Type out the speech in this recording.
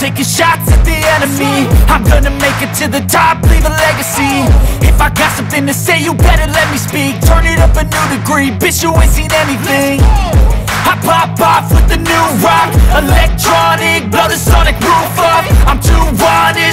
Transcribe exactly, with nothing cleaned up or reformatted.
taking shots at the enemy. I'm gonna make it to the top, leave a legacy. If I got something to say, you better let me speak. Turn it up a new degree, bitch, you ain't seen anything. I pop off with the new rock, electronic, blow the sonic roof up. I'm too wanted,